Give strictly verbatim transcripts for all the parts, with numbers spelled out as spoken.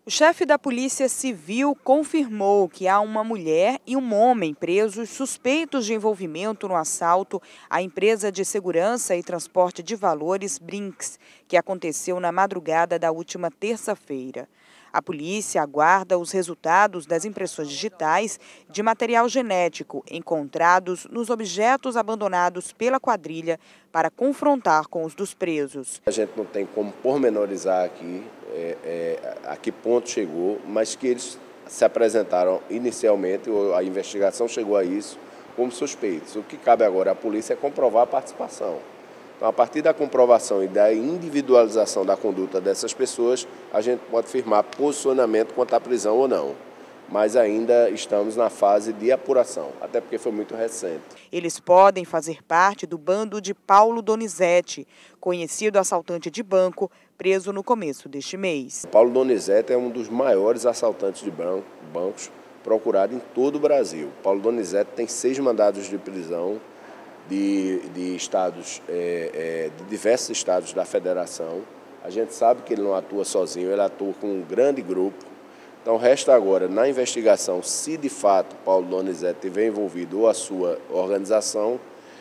O chefe da Polícia Civil confirmou que há uma mulher e um homem presos suspeitos de envolvimento no assalto à empresa de segurança e transporte de valores Brinks, que aconteceu na madrugada da última terça-feira. A polícia aguarda os resultados das impressões digitais de material genético encontrados nos objetos abandonados pela quadrilha para confrontar com os dos presos. A gente não tem como pormenorizar aqui é, é, a que ponto chegou, mas que eles se apresentaram inicialmente, a investigação chegou a isso, como suspeitos. O que cabe agora à polícia é comprovar a participação. Então, a partir da comprovação e da individualização da conduta dessas pessoas, a gente pode firmar posicionamento quanto à prisão ou não. Mas ainda estamos na fase de apuração, até porque foi muito recente. Eles podem fazer parte do bando de Paulo Donizete, conhecido assaltante de banco, preso no começo deste mês. Paulo Donizete é um dos maiores assaltantes de banco, bancos procurado em todo o Brasil. Paulo Donizete tem seis mandados de prisão de, de estados, é, é, de diversos estados da federação. A gente sabe que ele não atua sozinho, ele atua com um grande grupo. Então, resta agora, na investigação, se de fato Paulo Donizete estiver envolvido ou a sua organização,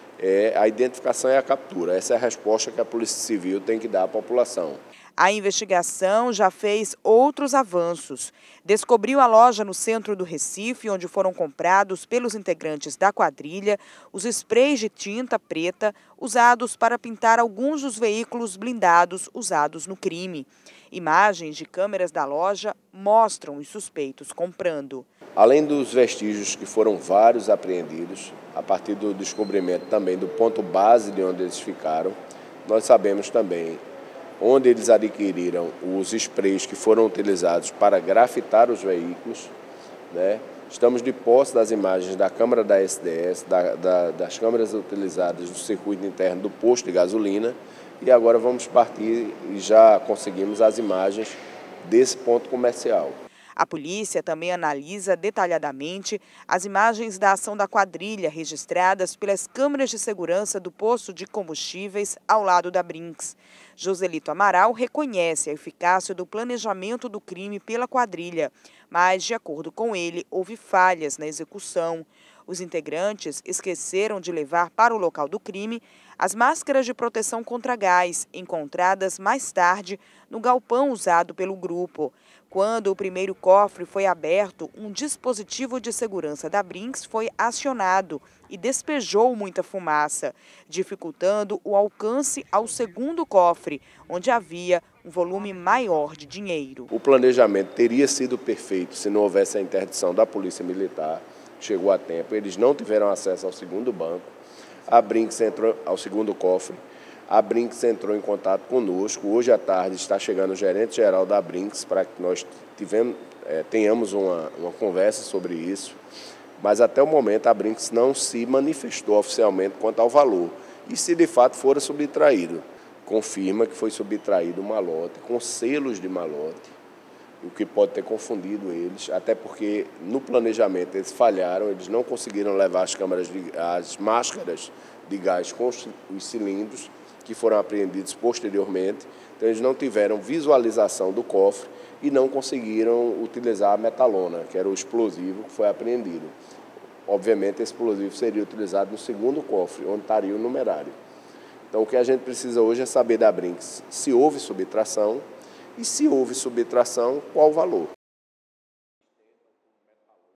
é, a identificação e a captura. Essa é a resposta que a Polícia Civil tem que dar à população. A investigação já fez outros avanços. Descobriu a loja no centro do Recife, onde foram comprados pelos integrantes da quadrilha os sprays de tinta preta usados para pintar alguns dos veículos blindados usados no crime. Imagens de câmeras da loja mostram os suspeitos comprando. Além dos vestígios, que foram vários apreendidos, a partir do descobrimento também do ponto base de onde eles ficaram, nós sabemos também onde eles adquiriram os sprays que foram utilizados para grafitar os veículos, né? Estamos de posse das imagens da câmara da S D S, da, da, das câmeras utilizadas no circuito interno do posto de gasolina, e agora vamos partir e já conseguimos as imagens desse ponto comercial. A polícia também analisa detalhadamente as imagens da ação da quadrilha registradas pelas câmeras de segurança do posto de combustíveis ao lado da Brinks. Joselito Amaral reconhece a eficácia do planejamento do crime pela quadrilha, mas, de acordo com ele, houve falhas na execução. Os integrantes esqueceram de levar para o local do crime as máscaras de proteção contra gás, encontradas mais tarde no galpão usado pelo grupo. Quando o primeiro cofre foi aberto, um dispositivo de segurança da Brinks foi acionado e despejou muita fumaça, dificultando o alcance ao segundo cofre, onde havia um volume maior de dinheiro. O planejamento teria sido perfeito se não houvesse a interdição da Polícia Militar. Chegou a tempo, eles não tiveram acesso ao segundo banco, a Brinks entrou ao segundo cofre, a Brinks entrou em contato conosco. Hoje à tarde está chegando o gerente-geral da Brinks para que nós tivemos, é, tenhamos uma, uma conversa sobre isso, mas até o momento a Brinks não se manifestou oficialmente quanto ao valor. E se de fato for subtraído, confirma que foi subtraído um malote com selos de malote, o que pode ter confundido eles, até porque no planejamento eles falharam, eles não conseguiram levar as, câmaras de, as máscaras de gás com os, os cilindros, que foram apreendidos posteriormente, então eles não tiveram visualização do cofre e não conseguiram utilizar a metalona, que era o explosivo que foi apreendido. Obviamente esse explosivo seria utilizado no segundo cofre, onde estaria o numerário. Então o que a gente precisa hoje é saber da Brinks se houve subtração, e se houve subtração, qual o valor?